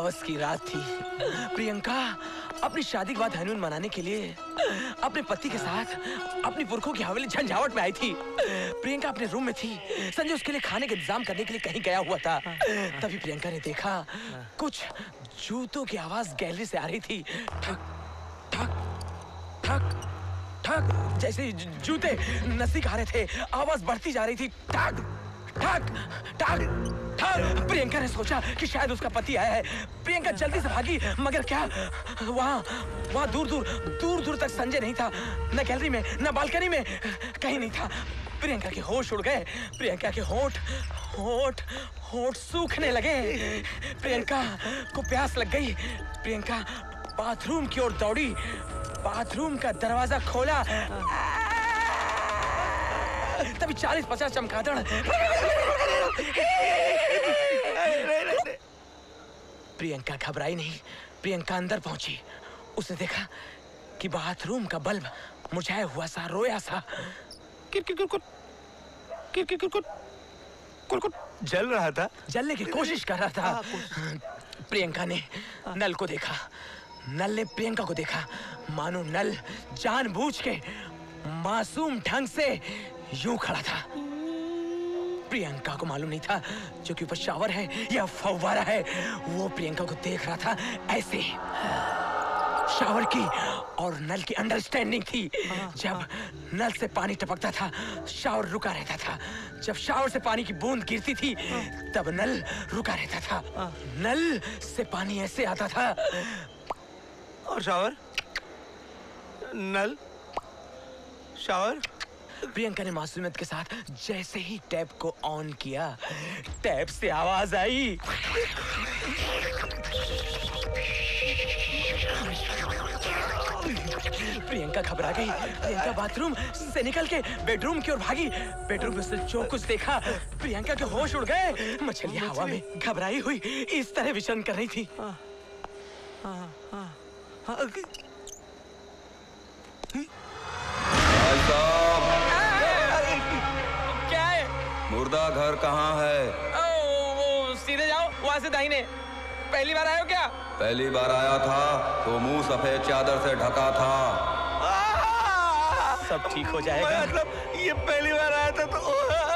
अमावस की रात थी। प्रियंका अपनी शादी के बाद हनीमून मनाने के लिए अपने पति के साथ अपनी पुरखों की हवेली झंझावट में आई थी। प्रियंका अपने रूम में थी। संजय उसके लिए खाने का इंतजाम करने के लिए कहीं गया हुआ था। तभी प्रियंका ने देखा कुछ जूतों की आवाज गैलरी से आ रही थी। ठक ठक ठक ठक, जैसे जूते नसी खा रहे थे। आवाज बढ़ती जा रही थी। ठक ठक ठक। प्रियंका ने सोचा कि शायद उसका पति आया है। प्रियंका जल्दी से भागी, मगर क्या वहाँ दूर दूर तक संजय नहीं था। न गैलरी में न बालकनी में, कहीं नहीं था। प्रियंका के होश उड़ गए। प्रियंका के होठ सूखने लगे। प्रियंका को प्यास लग गई। प्रियंका बाथरूम की ओर दौड़ी। बाथरूम का दरवाजा खोला। तभी 40-50 चमगादड़ प्रियंका घबराई नहीं। प्रियंका अंदर पहुंची। उसने देखा कि बाथरूम का बल्ब मुरझाया हुआ सा, रोया सा कुरकुट जल रहा था, जलने की कोशिश कर रहा था। प्रियंका ने नल को देखा। नल ने प्रियंका को देखा। मानो नल जानबूझ के मासूम ढंग से यूं खड़ा था। प्रियंका को मालूम नहीं था जो कि ऊपर शावर है या फव्वारा है। वो प्रियंका को देख रहा था ऐसे। शावर की और नल की अंडरस्टैंडिंग थी। जब नल से पानी टपकता था, शावर रुका रहता था। जब शावर से पानी की बूंद गिरती थी, तब नल रुका रहता था। नल से पानी ऐसे आता था। और शावर, नल, शावर। प्रियंका ने मासूमियत के साथ जैसे ही टैप को ऑन किया, टैप से आवाज आई। प्रियंका घबरा गई। प्रियंका बाथरूम से निकल के बेडरूम की ओर भागी। बेडरूम में से जो कुछ देखा, प्रियंका के होश उड़ गए। मछलियां हवा में घबराई हुई इस तरह विचरण कर रही थी। क्या है? मुर्दा घर कहाँ है? वो सीधे जाओ, वहाँ से दाहिने। पहली बार आए हो क्या? पहली बार आया था तो मुंह सफेद चादर से ढका था। सब ठीक हो जाएगा। मतलब ये पहली बार आया था तो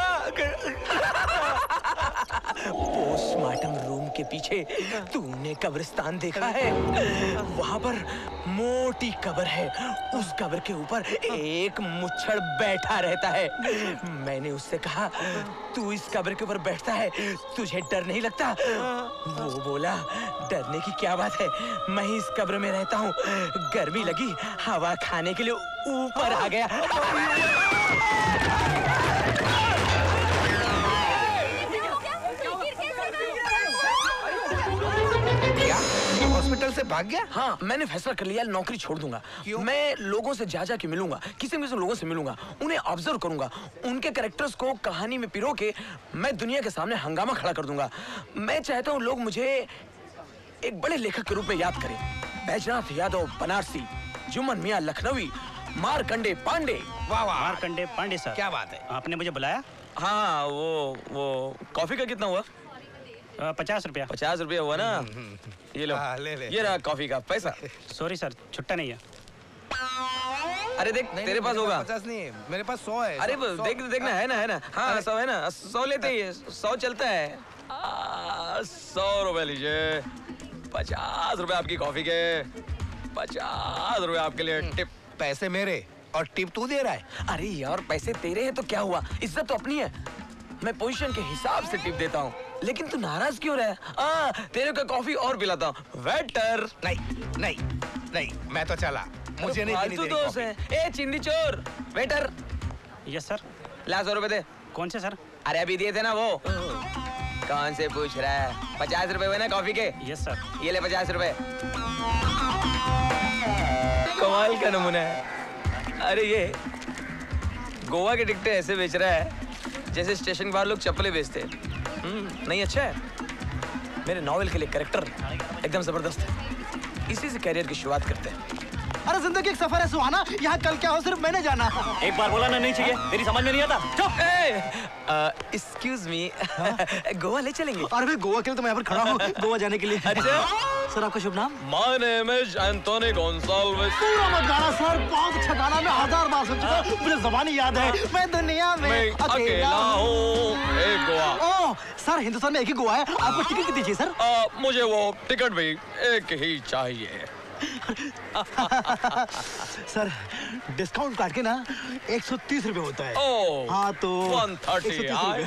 पोस्टमार्टम रूम के पीछे तूने कब्रिस्तान देखा है? वहाँ पर मोटी कब्र है। उस कब्र के ऊपर एक मुच्छड़ बैठा रहता है। मैंने उससे कहा, तू इस कब्र के ऊपर बैठता है, तुझे डर नहीं लगता? वो बोला, डरने की क्या बात है, मैं ही इस कब्र में रहता हूँ। गर्मी लगी, हवा खाने के लिए ऊपर आ गया। हॉस्पिटल से भाग गया? हाँ, मैंने फैसला कर लिया, नौकरी छोड़ दूंगा। मैं लोगों से जा के मिलूंगा, किसी लोगों से मिलूंगा, उन्हें ऑब्जर्व करूंगा, उनके कैरेक्टर्स को कहानी में पिरो के मैं दुनिया के सामने हंगामा खड़ा कर दूंगा। मैं चाहता हूँ लोग मुझे एक बड़े लेखक के रूप में याद करें। बैजनाथ यादव बनारसी, जुम्मन मियां लखनवी, मार्कंडे पांडे। वाह वाह, मार्कंडे पांडे सर, क्या बात है। आपने मुझे बुलाया? हाँ, वो कॉफी का कितना हुआ? 50 रुपया। 50 रुपया हुआ ना? ये लो, ले। ये रहा कॉफी का पैसा। सॉरी सर, छुट्टा नहीं है। अरे देख, तेरे पास होगा। 50 नहीं है, मेरे पास 100 है। अरे देखना है ना। हाँ, 100 है ना, 100 लेते ही 100 चलता है। 100 रुपए लीजिए। 50 रुपए आपकी कॉफी के, 50 रुपए आपके लिए टिप। पैसे मेरे और टिप तू दे रहा है? अरे यार, पैसे तेरे हैं तो क्या हुआ, इज्जत तो अपनी है। मैं पोजीशन के हिसाब से टिप देता हूँ। लेकिन तू नाराज क्यों रहा? तेरे को कॉफी और पिलाता हूँ। वेटर। नहीं, मैं तो चला, मुझे नहीं पीनी तेरी दोस्त है। ए चिंदी चोर, वेटर। Yes sir. ला 100 रुपए दे। कौन से सर? अरे अभी दिए थे ना वो। कौन से पूछ रहा है? 50 रुपए हुए ना कॉफी के? Yes sir. ये ले 50 रुपए। कमाल का नमूना है। अरे ये गोवा के टिकटें ऐसे बेच रहा है जैसे स्टेशन के बाहर लोग चप्पलें बेचते हैं। नहीं, अच्छा है। मेरे नॉवेल के लिए कैरेक्टर एकदम जबरदस्त है। इसी से कैरियर की शुरुआत करते हैं। अरे जिंदगी एक सफर है सुहाना, यहाँ कल क्या हो सिर्फ मैंने जाना। एक बार बोला ना नहीं चाहिए, तेरी समझ में नहीं आता। चुप। एक्सक्यूज मी, गोवा ले चलेंगे? अरे भाई गोवा के लिए तो मैं यहाँ पर खड़ा हूँ गोवा जाने के लिए। अच्छा सर आपका शुभ नाम? My name is Antony Gonsalves. पूरा मत गाना सर, बहुत अच्छा गाना, मैं 1000 बार सुन चुका हूँ, मुझे ज़बानी याद है। मैं दुनिया में अकेला हूँ, एक गोवा। ओह सर, हिंदुस्तान में एक ही गोवा है, आपको टिकट कितनी चाहिए सर? मुझे वो टिकट भी एक ही चाहिए। सर डिस्काउंट काट के ना 130 रुपए होता है। ओह हाँ तो 130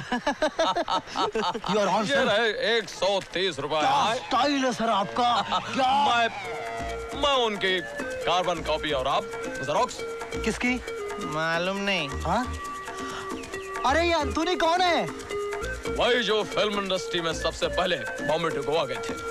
You're on, ये sir. रहे 130 रुपए। क्या स्टाइल है सर आपका, क्या? मैं उनकी कार्बन कॉपी और आप जेरोक्स। किसकी? मालूम नहीं। हाँ? अरे ये अंतोनी कौन है? वही जो फिल्म इंडस्ट्री में सबसे पहले बॉम्बे टू गोवा गए थे।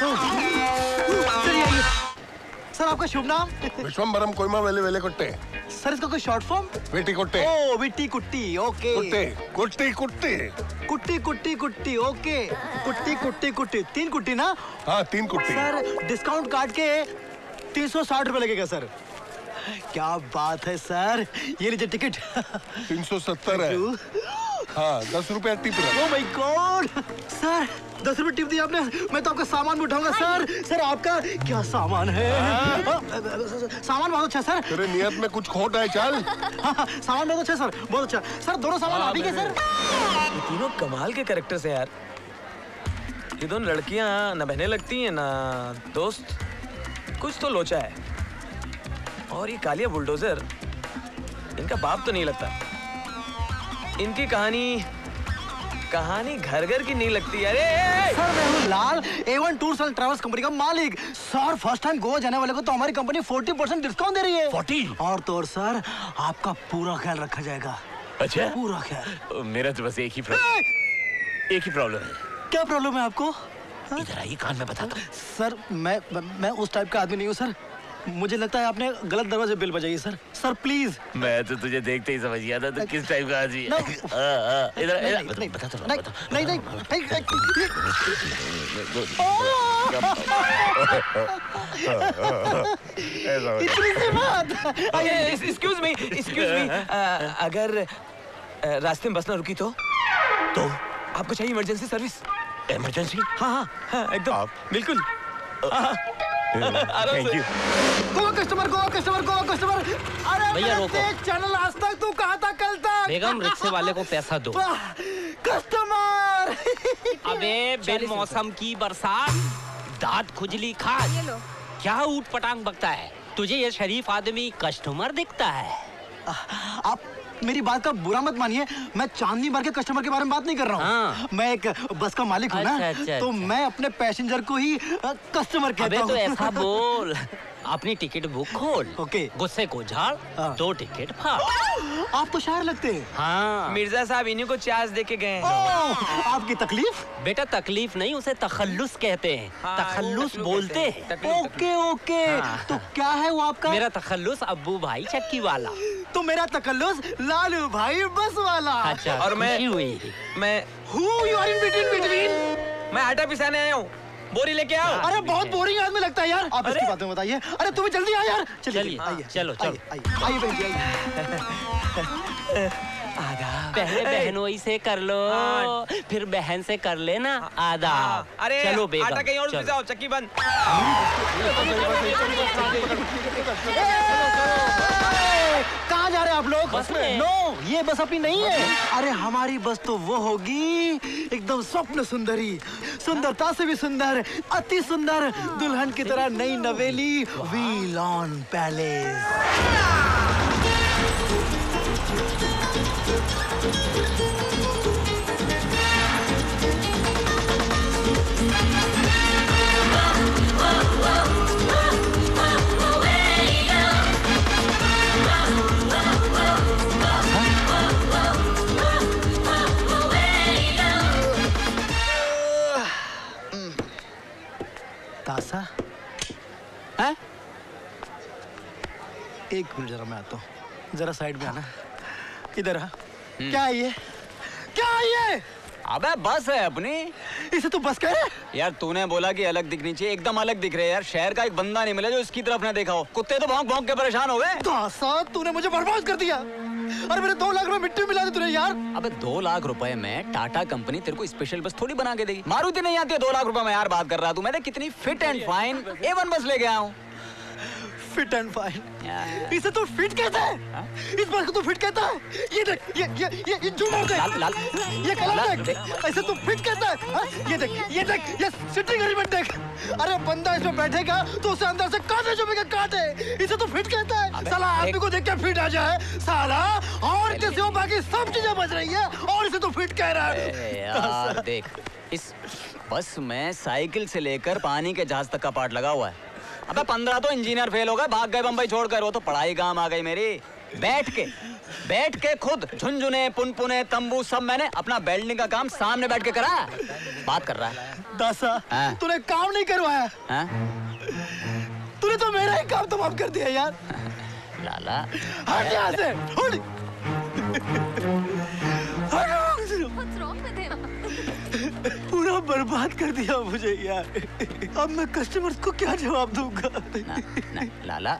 चलिए आइए। सर आपका शुभ नाम? विश्वम्बरम कोइमा वेले वेले कुट्टे। सर इसका कोई शॉर्ट फॉर्म? वेटी कुट्टे। ओ विट्टी कुट्टी, ओके। कुट्टे कुट्टी कुट्टी। कुट्टी कुट्टी कुट्टी, ओके। कुट्टी कुट्टी कुट्टी, 3 कुट्टी ना? हाँ 3 कुट्टी। सर डिस्काउंट काट के 360 रुपए लगेगा सर। क्या बात है सर, ये लीजिए टिकट। 370 है। हाँ 10 रुपया टिप रहा। ओह माय गॉड सर, 10 रुपए टिप दिया आपने, मैं तो आपका सामान भी उठाऊंगा सर। सर आपका क्या सामान है? सामान बहुत अच्छा सर। तेरे नियत में कुछ खोट है चल। सामान बहुत अच्छा सर, बहुत अच्छा सर। दोनों सामान आप ही के सर? ये तीनों कमाल के कैरेक्टर्स हैं यार। ये दोनों लड़कियां ना बहनें लगती हैं ना दोस्त, कुछ तो लोचा है। और ये कालिया बुलडोजर, इनका बाप तो नहीं लगता। इनकी कहानी घर घर की नहीं लगती। अरे सर मैं हूँ Lal, A1 tours and travels company का मालिक। सर फर्स्ट टाइम गोवा जाने वाले को तो हमारी कंपनी 40% डिस्काउंट दे रही है। 40? और तो और सर आपका पूरा ख्याल रखा जाएगा। अच्छा, पूरा ख्याल। मेरा तो बस एक ही प्रॉब्लम है। क्या प्रॉब्लम है आपको? इधर आइए, कान में बताता हूँ। सर मैं उस टाइप का आदमी नहीं हूँ सर। मुझे लगता है आपने गलत दरवाजे बेल बजाई है सर। Sir please. मैं तो तुझे देखते ही समझ गया था तो किस टाइप का आदमी है। इधर बता तो नहीं इतनी सी बात। एक्सक्यूज मी, अगर रास्ते में बस ना रुकी तो आपको चाहिए इमरजेंसी सर्विस? इमरजेंसी? हाँ एकदम बिल्कुल। Thank you. Go customer. अरे भैया रोको। चैनल आज तक तू कहा था कल तक? बेगम रिक्शे वाले को पैसा दो। कस्टमर। अबे बिन मौसम की बरसात, दांत खुजली खाज, क्या ऊट पटांग बकता है? तुझे ये शरीफ आदमी कस्टमर दिखता है? आप मेरी बात का बुरा मत मानिए, मैं चांदनी बार के कस्टमर के बारे में बात नहीं कर रहा हूँ। हाँ। मैं एक बस का मालिक हूँ ना, तो मैं अपने पैसेंजर को ही कस्टमर कहता हूँ। अबे तो ऐसा बोल, अपनी टिकट बुक खोल। ओके। गुस्से को झाड़, 2 टिकट फाड़। आप तो शायर लगते हैं। हाँ मिर्जा साहब इन्हीं को चार्ज दे के गए हैं। आपकी तकलीफ? बेटा तकलीफ नहीं, उसे तखल्लुस कहते हैं। हाँ, तखल्लुस तकलीफ बोलते कहते हैं। हैं। Okay okay. हाँ। तो क्या है वो आपका? मेरा तखल्लुस अब्बू भाई चक्की वाला। तो मेरा तकल्लुस लालू भाई बस वाला। अच्छा, और मैं- खुशी हुई। मैं Who you are in between? मैं आटा पिसाने आया हूँ, बोरी लेके आओ। अरे बहुत बोरिंग आदमी लगता है यार। आप इसकी बातें बताइए। अरे तुम्हें जल्दी आ यार। चलिए, आइए। चलो। आइए बहन जी आइए। पहले बहनोई से कर लो, फिर बहन से कर लेना आधा। अरे चलो बेगम, आटा कहीं और चलो। पिसाओ, चक्की बंद। कहाँ जा रहे हैं आप लोग? बस में। नो, ये बस अपनी नहीं है। अरे हमारी बस तो वो होगी एकदम स्वप्न सुंदरी, सुंदरता से भी सुंदर, अति सुंदर, दुल्हन की तरह नई नवेली वीलॉन पैलेस। तासा है? एक मिनट जरा मैं आता हूँ, जरा साइड में आना। इधर आ। क्या है ये? क्या है ये? अबे बस है अपनी। इसे तू बस कह रहे? यार तूने बोला कि अलग दिखनी चाहिए, एकदम अलग दिख रहे हैं यार। शहर का एक बंदा नहीं मिला जो इसकी तरफ ना देखा हो। कुत्ते तो भौंक भौंक के परेशान हो गए। तासा तूने मुझे बर्बाद कर दिया। अरे मेरे 2 लाख रुपए मिट्टी में मिला दे तूने यार। अबे 2 लाख रुपए में टाटा कंपनी तेरे को स्पेशल बस थोड़ी बना के देगी। मारुति नहीं आती है 2 लाख रुपए में यार बात कर रहा तू। मैंने कितनी फिट एंड फाइन A1 बस लेके आया हूँ। फिट एंड फाइन, इसे तो फिट कहता है। इस बात को तो फिट कहता है। ये देख, ये झूमर देख, लाल ये कलर देख, ऐसे तो फिट कहता है। हाँ? ये देख, ये सिटिंग अरेंजमेंट देख। अरे बंदा इसमें बैठेगा तो उसे अंदर से कांटे चुभेंगे, कांटे। इसे तो फिट कहता है। साला आदमी को देख के फिट आ जाए साला, और किसी को बाकी सब चीजें बच रही है और इसे तो फिट कह रहा है। यार देख, इस बस में साइकिल से लेकर पानी के जहाज तक का पार्ट लगा हुआ है। अबे 15 तो इंजीनियर फेल हो गए, भाग गए बंबई छोड़कर। वो तो पढ़ाई काम आ गई मेरी। बैठ के खुद झुनझुने पुनपुने तंबू सब मैंने अपना वेल्डिंग का काम सामने बैठ के करा। बात कर रहा है दासा, तूने काम नहीं करवाया। तूने तो मेरा ही काम तमाम कर दिया यार। लाला हट यहाँ से, हट। पूरा बर्बाद कर दिया मुझे यार। अब मैं कस्टमर्स को क्या जवाब दूंगा? लाला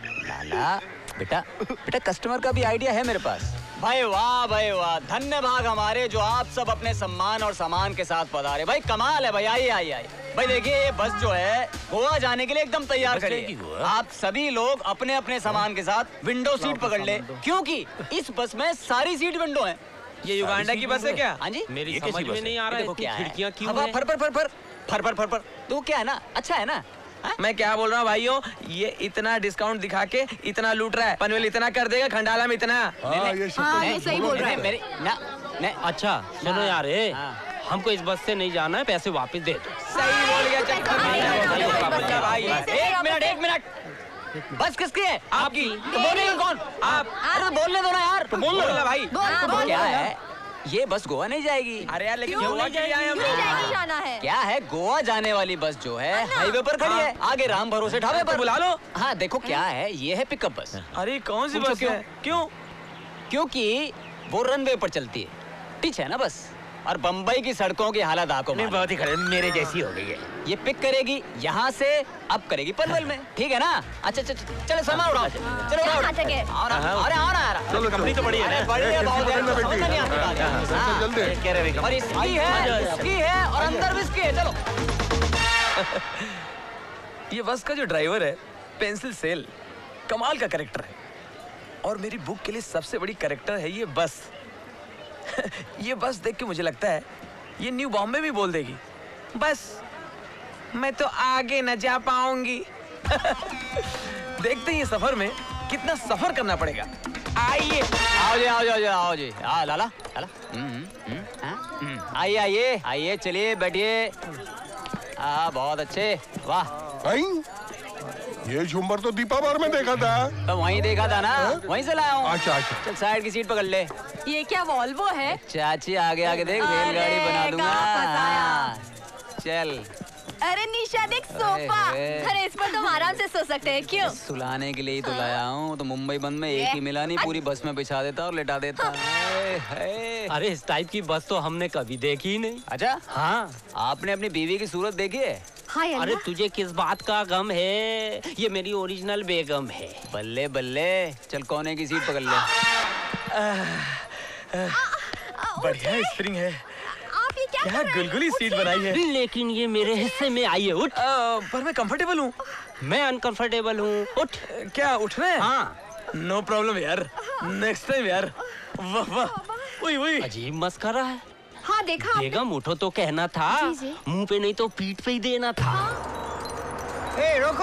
बेटा कस्टमर का भी आइडिया है मेरे पास। भाई वाह, धन्य भाग हमारे जो आप सब अपने सम्मान और सामान के साथ पधारे। भाई कमाल है भाई, आइए। भाई देखिए, ये बस जो है गोवा जाने के लिए एकदम तैयार खड़ी है। आप सभी लोग अपने अपने सामान के साथ विंडो सीट पकड़ ले, क्योंकि इस बस में सारी सीट विंडो है। ये युगांडा की बस है क्या? हाँ जी, मेरी समझ में नहीं आ रहा है क्या खिड़कियां क्यों है? हैं? फर तो क्या है ना, अच्छा है ना। मैं क्या बोल रहा हूँ भाइयों, ये इतना डिस्काउंट दिखा के इतना लूट रहा है। पनवेल इतना कर देगा, खंडाला में इतना। ये सही बोल रहा है। अच्छा सुनो यार, हमको इस बस से नहीं जाना है, पैसे वापस दे दो। सही बोल गया भाई। एक मिनट, बस किसकी है? आपकी। तो बोलेगा कौन? आप। अरे बोलने दो ना यार। तो बोल लो भाई। क्या है, ये बस गोवा नहीं जाएगी। अरे यार लेकिन गोवा के लिए आए हम। जाना है। क्या है, गोवा जाने वाली बस जो है हाईवे पर खड़ी है, आगे राम भरोसे ढाबे पर। बुला लो। हाँ देखो क्या है, ये है पिकअप बस। अरे कौन सी बस है? क्यों? क्योंकि वो रनवे पर चलती है, ठीक है ना बस। और बम्बई की सड़कों की हालत आपको नहीं, बहुत ही खराब, मेरे जैसी हो गई है। ये पिक करेगी यहाँ से, अब करेगी पनवेल में, ठीक है ना? अच्छा चलो सामान उठाओ, चलो चलो कंपनी तो बड़ी है ना। और इसकी है और अंदर भी इसकी है। चलो ये बस का जो ड्राइवर है पेंसिल सेल, कमाल का कैरेक्टर है। और मेरी बुक के लिए सबसे बड़ी कैरेक्टर है ये बस। ये बस देख के मुझे लगता है ये न्यू बॉम्बे भी बोल देगी, बस मैं तो आगे न जा पाऊंगी। देखते हैं ये सफर में कितना सफर करना पड़ेगा। आइए आओ जी लाला आइए चलिए बैठिए। बहुत अच्छे, वाह। ये झुम्बर तो दीपा बार में देखा था। तो वहीं देखा था ना, वहीं से लाया हूँ। अच्छा चल साइड की सीट पकड़ ले। ये क्या वॉल्वो है? चाची आगे देख, रेलगाड़ी बना दूंगा। चल। अरे निशा देख, सोफा। अरे इस पर तुम आराम से सो सकते हैं। क्यों? सुलाने के लिए ही तो लाया हूँ। तो मुंबई बंद में एक ही मिला नहीं, पूरी बस में बिछा देता और लेटा देता। अरे इस टाइप की बस तो हमने कभी देखी ही नहीं। अच्छा हाँ, आपने अपनी बीवी की सूरत देखी है? अरे तुझे किस बात का गम है? ये मेरी ओरिजिनल बेगम है। बल्ले बल्ले, चल कोने की सीट पकड़ ले। बढ़िया स्प्रिंग है, आप ये क्या गुलगुली सीट बनाई है। लेकिन ये मेरे हिस्से में आई है। उठ। पर मैं कंफर्टेबल हूँ। मैं अनकंफर्टेबल हूँ। उठ। क्या उठ रहे हैं? हाँ। नो प्रॉब्लम यार, नेक्स्ट टाइम यार। वाह, वही अजीब मस्करा है। हाँ देखा आपने? बेगम उठो तो कहना था, मुंह पे नहीं तो पीठ पे ही देना था। रोको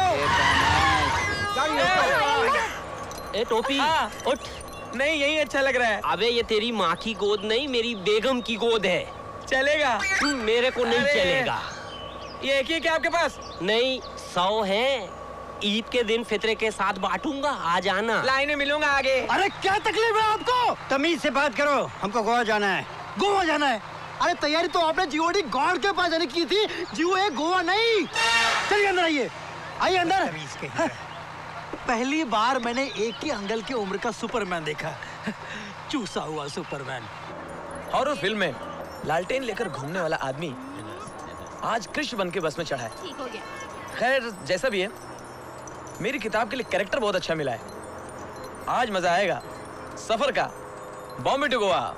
ए टोपी, उठ। नहीं, यही अच्छा लग रहा है। अबे ये तेरी माँ की गोद नहीं, मेरी बेगम की गोद है। चलेगा? मेरे को नहीं चलेगा। ये एक ही क्या आपके पास? नहीं, 100 है। ईद के दिन फितरे के साथ बांटूंगा, आ जाना। लाइन में मिलूंगा आगे। अरे क्या तकलीफ है आपको? तमीज से बात करो। हमको गोवा जाना है। गोवा जाना है? अरे तैयारी तो आपने जीओडी गॉड के पास जाने की थी। जीओ है, गोवा नहीं। चलिए अंदर आइए अंदर। पहली बार मैंने एक ही अंगल की उम्र का सुपरमैन देखा। चूसा हुआ सुपरमैन। हॉरर फिल्म में लालटेन लेकर घूमने वाला आदमी आज कृष्ण बन के बस में चढ़ा है। ठीक हो गया। खैर जैसा भी है, मेरी किताब के लिए कैरेक्टर बहुत अच्छा मिला है। आज मजा आएगा। सफर का, बॉम्बे टू गोवा।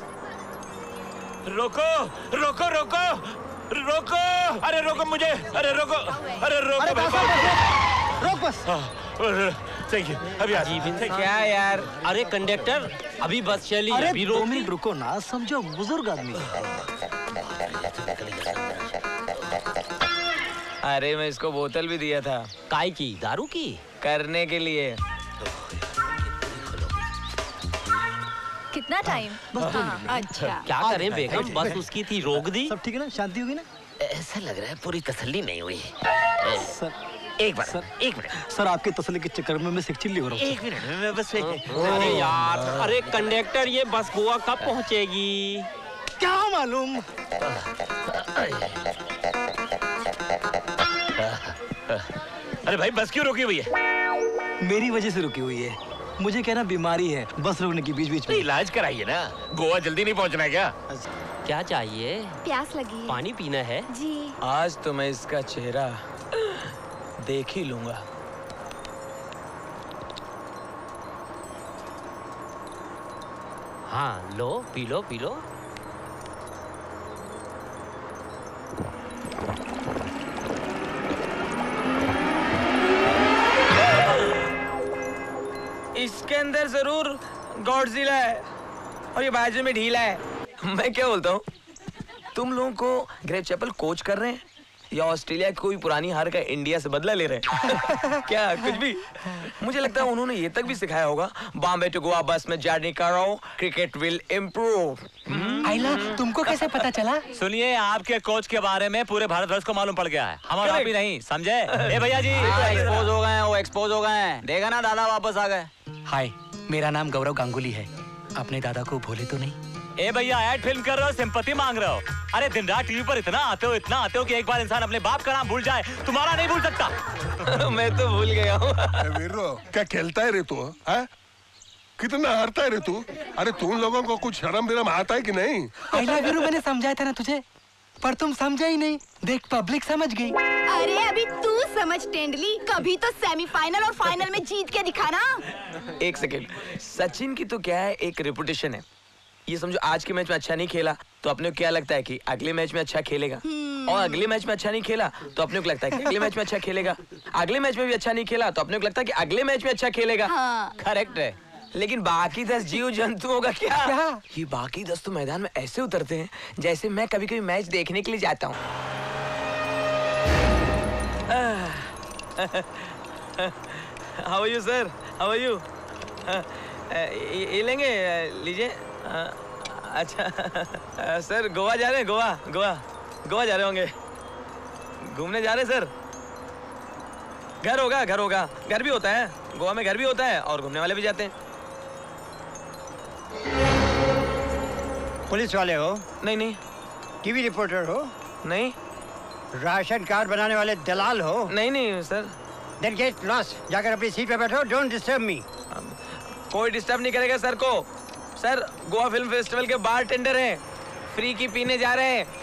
रोको रोको रोको रोको, अरे रोको मुझे, अरे रोको, अरे रोको रोक बस। थैंक यू, अभी आ क्या यार, अरे कंडक्टर अभी बस चली, अरे अभी 2 रोक। मिनट रुको ना, समझो बुजुर्ग आदमी है। अरे मैं इसको बोतल भी दिया था। काय की? दारू की? करने के लिए। कितना टाइम? अच्छा। क्या करें बेगम, बस उसकी थी, रोक दी। सब ठीक है ना? शांति होगी ना? ऐसा लग रहा है पूरी तसल्ली नहीं हुई। सर एक बार सर, एक मिनट सर आपके तसल्ली के चक्कर में मैं सिक चिल्ली हो रहा हूँ। एक मिनट में बस। अरे यार, अरे कंडक्टर ये बस गोवा कब पहुंचेगी? क्या मालूम। अरे भाई बस क्यों रुकी हुई है? मेरी वजह से रुकी हुई है। मुझे क्या ना बीमारी है, बस रुकने की बीच बीच में। इलाज कराइए ना, गोवा जल्दी नहीं पहुंचना क्या? क्या चाहिए? प्यास लगी है। पानी पीना है जी। आज तो मैं इसका चेहरा देख ही लूंगा। हाँ लो, पी लो पी लो। इसके अंदर जरूर गॉडजिला है और ये बाजू में ढीला है। मैं क्या बोलता हूँ, तुम लोगों को ग्रेट चैपल कोच कर रहे हैं या ऑस्ट्रेलिया की कोई पुरानी हार का इंडिया से बदला ले रहे हैं? क्या कुछ भी? मुझे लगता है उन्होंने ये तक भी सिखाया होगा, बॉम्बे टू गोवा बस में जर्नी करो, क्रिकेट विल इम्प्रूव। आइला, तुमको कैसे पता चला? सुनिए, आपके कोच के बारे में पूरे भारतवर्ष को मालूम पड़ गया है, हमारा भी नहीं, समझे? ए भैया जी, एक्सपोज हो गए हैं, वो एक्सपोज हो गए हैं। देखा ना, दादा वापस आ गए। हाय, मेरा नाम गौरव गांगुली है। अपने दादा को भूले तो नहीं? ए भैया, ऐड फिल्म कर रहे हो, सिंपैथी मांग रहे हो? अरे दिन रात टीवी पर इतना आते हो कि एक बार इंसान अपने बाप का नाम भूल जाए, तुम्हारा नहीं भूल सकता। मैं तो भूल गया हूँ। वीरो, क्या खेलता है रे तू? है? कितना हारता है रे तू? अरे तुम लोगों को कुछ शर्म विरम आता है कि नहीं? आइला वीरू, मैंने समझाया था ना तुझे, पर तुम समझा ही नहीं। देख, पब्लिक समझ गई। अरे अभी तू समझ टेंडली, कभी तो सेमीफाइनल और फाइनल में जीत के दिखाना। एक सेकेंड, सचिन की तो क्या है, एक रेपुटेशन है। ये समझो आज के मैच में अच्छा नहीं खेला तो अपने को क्या लगता है कि अगले मैच में अच्छा खेलेगा, और अगले मैच में अच्छा नहीं खेला तो अपने को लगता है कि अगले मैच में अच्छा खेलेगा, अगले मैच में भी अच्छा नहीं खेला तो अपने को लगता है कि अगले मैच में अच्छा खेलेगा। करेक्ट है। लेकिन बाकी 10 जीव जंतुओं का क्या? ये बाकी 10 तो मैदान में ऐसे उतरते हैं जैसे मैं कभी कभी मैच देखने के लिए जाता हूँ। How are you sir? How are you? ये लेंगे, लीजिए। अच्छा सर, गोवा जा रहे हैं? गोवा जा रहे होंगे, घूमने जा रहे हैं सर। घर होगा, घर भी होता है गोवा में, घर भी होता है और घूमने वाले भी जाते हैं। पुलिस वाले हो? नहीं। टीवी रिपोर्टर हो? नहीं। राशन कार्ड बनाने वाले दलाल हो? नहीं सर। Then get lost, जाकर अपनी सीट पे बैठो, डोंट डिस्टर्ब मी। कोई डिस्टर्ब नहीं करेगा सर को। सर, गोवा फिल्म फेस्टिवल के बार टेंडर हैं, फ्री की पीने जा रहे हैं।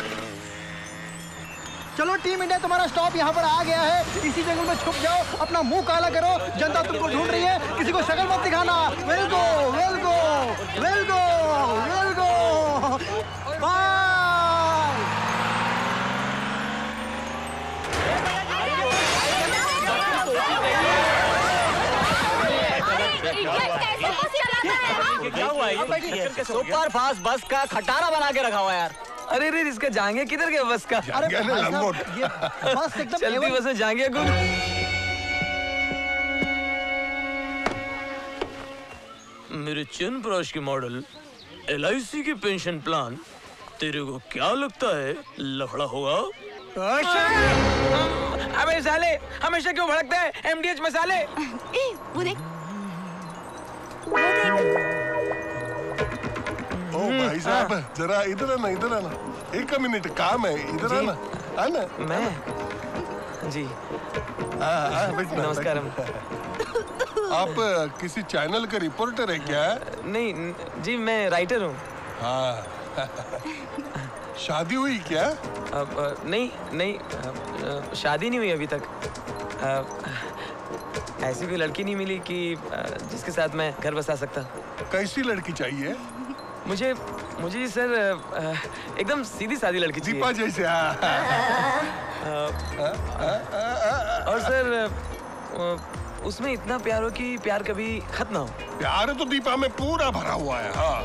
चलो टीम इंडिया, तुम्हारा स्टॉप यहाँ पर आ गया है। इसी जंगल में छुप जाओ, अपना मुंह काला करो, जनता तुमको ढूंढ रही है, किसी को शक्ल मत दिखाना। Well go bye. क्या हुआ? सुपर फास्ट बस का खटारा बना के रखा हुआ यार। अरे रे, इसका जांघे किधर गया बस का? अरे बस एकदम चलती बस में जांघे गुल। मेरे चिन ब्रश की मॉडल, LIC की पेंशन प्लान, तेरे को क्या लगता है लफड़ा होगा? अबे साले, हमेशा क्यों भड़कता है? MDH मसाले। वो देख। ओ भाई साहब, जरा इधर आना, एक मिनट काम है, इधर आना। मैं जी, नमस्कार। आप किसी चैनल के रिपोर्टर है क्या? नहीं जी, मैं राइटर हूँ। हाँ। शादी हुई क्या? नहीं, शादी नहीं हुई अभी तक। ऐसी कोई लड़की नहीं मिली कि जिसके साथ मैं घर बसा सकता। कैसी लड़की चाहिए? मुझे मुझे सर एकदम सीधी सादी लड़की चाहिए। दीपा जैसे। और सर उसमें इतना प्यार हो कि प्यार कभी खत्म ना हो। प्यार तो दीपा में पूरा भरा हुआ है। हाँ।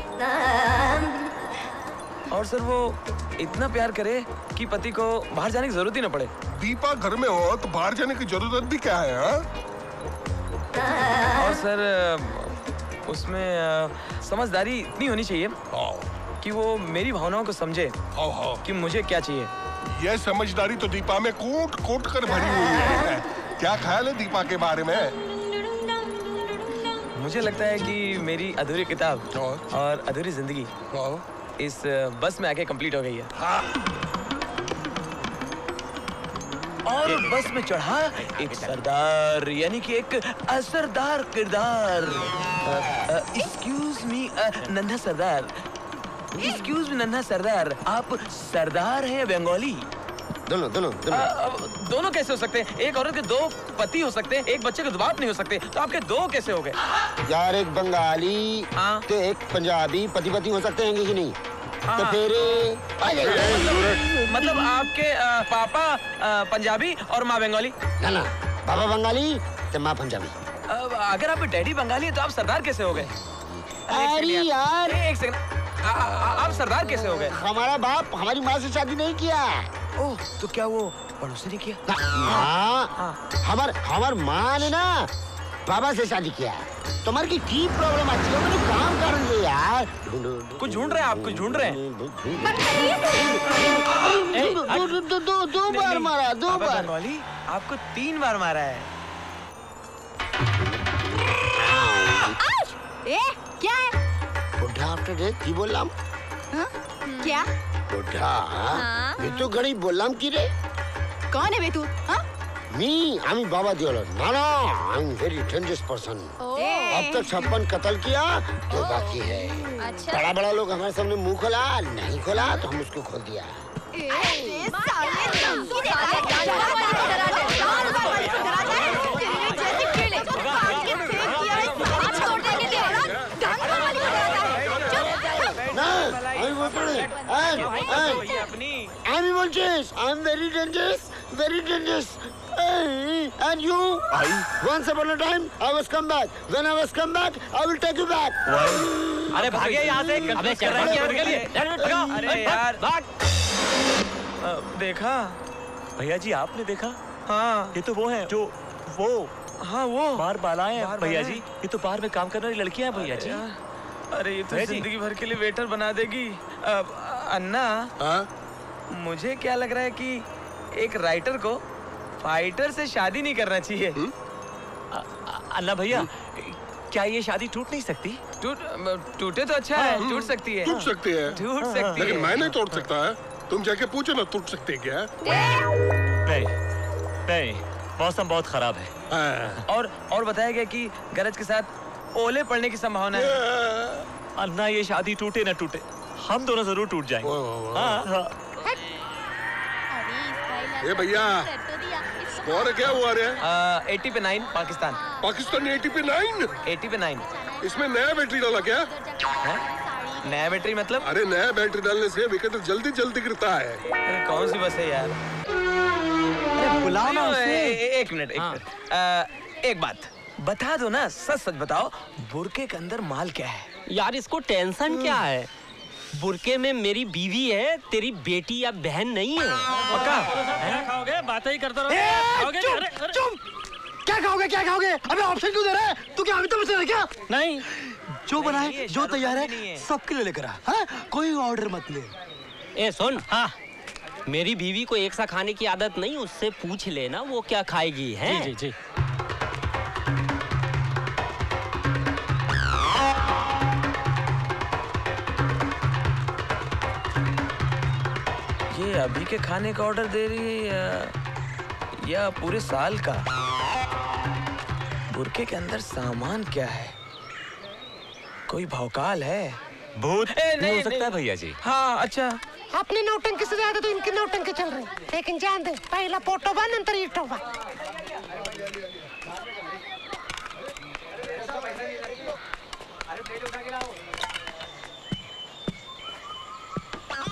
और सर वो इतना प्यार करे कि पति को बाहर जाने की जरूरत ही ना पड़े। दीपा घर में हो तो बाहर जाने की जरूरत भी क्या है? हाँ? और सर उसमें समझदारी इतनी होनी चाहिए कि वो मेरी भावनाओं को समझे कि मुझे क्या चाहिए। ये समझदारी तो दीपा में कूट कूट कर भरी हुई है। क्या ख्याल है दीपा के बारे में? मुझे लगता है कि मेरी अधूरी किताब और अधूरी जिंदगी इस बस में आके कंप्लीट हो गई है। और बस में चढ़ा एक सरदार, यानी कि एक असरदार किरदार। एक्सक्यूज मी नन्हा सरदार, एक्सक्यूज मी नन्हा सरदार, आप सरदार हैं या बंगाली? दोनों दोनों दोनों कैसे हो सकते हैं? एक औरत के दो पति हो सकते हैं, एक बच्चे के दो बाप नहीं हो सकते, तो आपके दो कैसे हो गए? यार एक बंगाली तो एक पंजाबी पति पति हो सकते हैं कि नहीं? तो फिर मतलब आपके पापा पंजाबी और माँ बंगाली? ना पापा बंगाली तो माँ पंजाबी। अगर आप डैडी बंगाली है तो आप सरदार कैसे हो गए? अरे यार एक सेकंड, आप सरदार कैसे हो गए? हमारा बाप हमारी माँ से शादी नहीं किया। ओह, तो क्या वो पड़ोसी ने किया? हमार माँ ने ना बाबा से शादी किया। तुम्हारी की प्रॉब्लम आती है? मैंने काम कर रही है यार। कुछ ढूंढ रहे हैं आप? कुछ ढूंढ रहे हैं? दो बार मारा, दो बार। बंगाली आपको 3 बार मारा है। क्या है? बुढ़ा आफ्टर डेथ की बोललाम? क्या? बुढ़ा? ये तो घड़ी बोललाम की रे? कौन है बे तू? मी आमी बाबा दियोलो। ना I am very dangerous person. अब तक 56 कत्ल किया, तो बाकी है। अच्छा। बड़ा बड़ा लोग हमारे सामने मुंह खोला, नहीं खोला तो हम उसको खोल दिया। I'm very dangerous. And you? Once upon a time, I was come back. When I was come back, I will take you back. अरे भागे यहाँ से। अबे चल रहा है अरे यार देखा भैया जी, आपने देखा? हाँ, ये तो वो है जो वो बार बालाएं हैं भैया जी। ये तो बार में काम करने वाली लड़कियां हैं भैया जी। अरे ये तो जिंदगी भर के लिए वेटर बना देगी। अन्ना, मुझे क्या लग रहा है कि एक राइटर को फाइटर से शादी नहीं करना चाहिए। अन्ना भैया, क्या ये शादी टूट नहीं सकती? टूटे तो अच्छा है, टूट सकती है। टूट सकती है, लेकिन मैं नहीं तोड़ सकता है। तुम जाके पूछो ना, टूट सकते हैं क्या? नहीं, मौसम बहुत खराब है। और बताया गया कि गरज के साथ ओले पड़ने की संभावना है। अन्ना, ये शादी टूटे ना टूटे, हम दोनों जरूर टूट जाएंगे। ये भैया, स्कोर क्या हुआ रे? 80 पे 9 पाकिस्तान। पाकिस्तान 80 पे 9? 80 पे 9। इसमें नया बैटरी डाला क्या? नया बैटरी मतलब? अरे नया बैटरी डालने से विकेट जल्दी गिरता है। अरे कौन सी बस है यार? बुलाओ ना उसे। एक मिनट। एक बात बता दो ना, सच बताओ, बुरके के अंदर माल क्या है? यार इसको टेंशन क्या है? बुरके में मेरी बीवी है, तेरी बेटी या बहन नहीं है। पक्का? खाओगे? बातें ही करते रहो। चुप! क्या खाओगे? अबे ऑप्शन क्यों दे रहा है? तू क्या अभी तो मुझसे क्या? नहीं, जो बना है, जो तैयार है, सबके लिए लेकर आ। कोई ऑर्डर मत ले। ए सुन, मेरी बीवी को एक सा खाने की आदत नहीं, उससे पूछ लेना वो क्या खाएगी है? जी। ये अभी के खाने का ऑर्डर दे रही है या पूरे साल का? बुरके के अंदर सामान क्या है? कोई भौकाल है? भूत नहीं हो सकता है भैया जी। हाँ, अच्छा। अपनी नौटंकी से ज्यादा तो इनकी नौटंकी चल रही, लेकिन जान दे, पहला पोटो बा नंतर ईटो बा।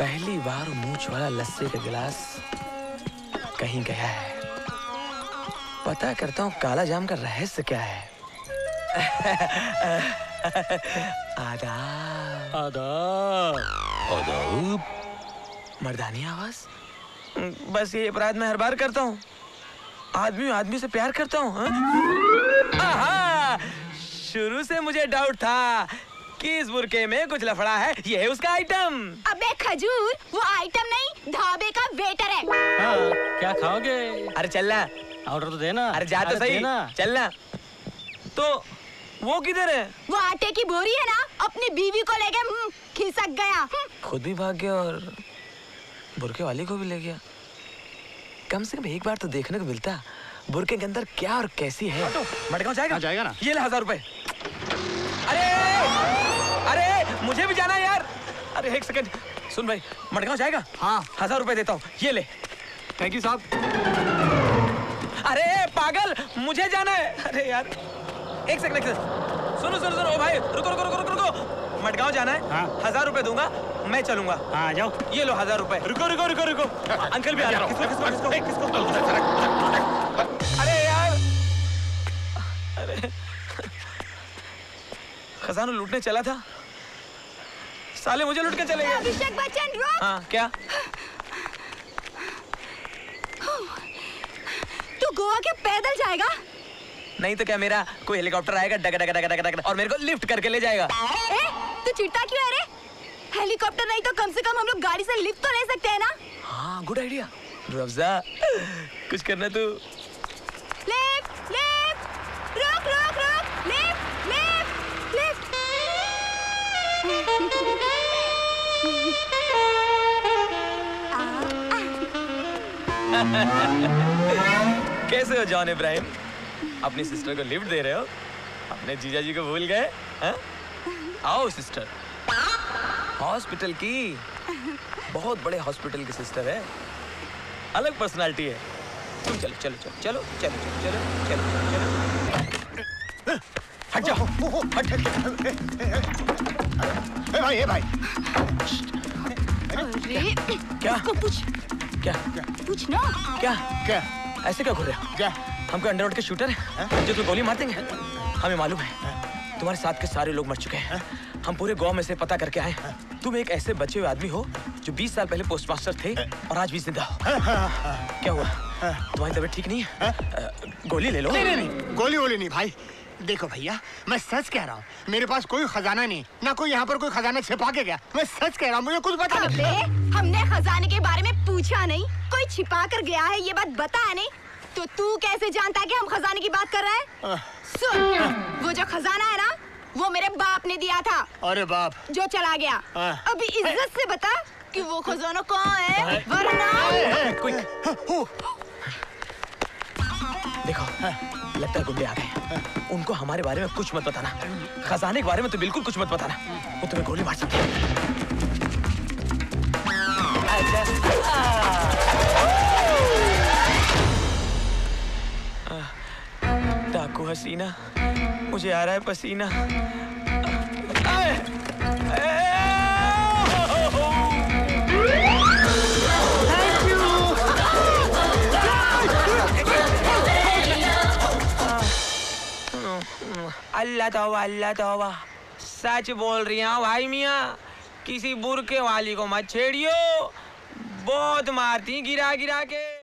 पहली बार मूंछ वाला लस्सी का गिलास कहीं गया है। पता करता हूँ काला जाम का रहस्य क्या है। आदाब। आदाब। आदाब। मर्दानी आवाज। बस ये अपराध मैं हर बार करता हूँ। आदमी आदमी से प्यार करता हूँ। शुरू से मुझे डाउट था कि इस बुरके में कुछ लफड़ा है। ये है उसका आइटम। अबे खजूर, वो आइटम नहीं, ढाबे का वेटर है। हाँ, क्या खाओगे? अरे चलना, ऑर्डर तो देना। अरे जा तो सही, चलना। तो वो किधर है? वो आटे की बोरी है ना, अपनी बीवी को लेके खिसक गया। खुद भी भाग गया और बुरके वाली को भी ले गया। कम से कम एक बार तो देखने को मिलता बुरके के अंदर क्या और कैसी है। मडगांव जाएगा? जाएगा ना। ये ले 1000 रुपए। अरे मुझे भी जाना है यार। अरे एक सेकंड सुन भाई, मडगांव जाएगा? हाँ 1000 रुपए देता हूँ, ये ले। थैंक यू साहब। अरे पागल, मुझे जाना है। अरे यार एक सेकंड सुनो ओ भाई, रुको। मडगांव जाना है। हाँ। 1000 रुपए दूंगा, मैं चलूंगा। हाँ जाओ। ये लो 1000 रुपए। रुको। अंकल भी आ रहा है। किसको? अरे यार, अरे खजाना लूटने चला था, साले मुझे लूट के चले गए। अभिषेक बच्चन रुक। हाँ क्या? तू गोवा के पैदल जाएगा? नहीं तो क्या, मेरा कोई हेलीकॉप्टर आएगा डग और मेरे को लिफ्ट करके ले जाएगा। तू चिढ़ता क्यों है रे? हेलीकॉप्टर नहीं तो कम से कम हम लोग गाड़ी से लिफ्ट तो ले सकते हैं ना? हाँ गुड आइडिया। रफ्जा कुछ करना तू। लिफ्ट रुक लिफ्ट। कैसे हो जॉन इब्राहिम? अपनी सिस्टर को लिफ्ट दे रहे हो? अपने जीजा जी को भूल गए? आओ सिस्टर। हॉस्पिटल की, बहुत बड़े हॉस्पिटल की सिस्टर है, अलग पर्सनालिटी है। तुम चलो। हट जाओ। हट। ए भाई। अरे क्या? पूछ। क्या? पूछ ना। क्या? ऐसे क्या घूर रहे हो? क्या? हमको अंडरवर्ल्ड के शूटर हैं जो तुम्हें गोली मार देंगे। हमें मालूम है तुम्हारे साथ के सारे लोग मर चुके हैं। हम पूरे गांव में से पता करके आए। तुम एक ऐसे बचे हुए आदमी हो जो 20 साल पहले पोस्ट मास्टर थे और आज भी जिंदा हो। क्या हुआ? तुम्हारी तबीयत ठीक नहीं है? गोली ले लो। नहीं, गोली नहीं भाई। देखो भैया, मैं सच कह रहा हूँ, मेरे पास कोई खजाना नहीं, ना कोई यहाँ पर कोई खजाना छिपा के गया। मैं सच कह रहा हूँ, मुझे कुछ पता नहीं। हमने खजाने के बारे में पूछा नहीं, कोई छिपा कर गया है ये बात बताया नहीं, तो तू कैसे जानता है कि हम खजाने की बात कर रहे हैं? सुन, वो जो खजाना है ना, वो मेरे बाप ने दिया था। अरे बाप जो चला गया। अभी इज्जत से बता कि वो खजाना कहाँ है, वरना देखो, लगता है गुंडे आ गए। उनको हमारे बारे में कुछ मत बताना, खजाने के बारे में तो बिल्कुल कुछ मत बताना, वो तुम्हें गोली मार सकते हैं। डाकू हसीना, मुझे आ रहा है पसीना। अल्लाह तौबा, सच बोल रही हूँ भाई मियाँ, किसी बुरके वाली को मत छेड़ियो, बहुत मारती गिरा के।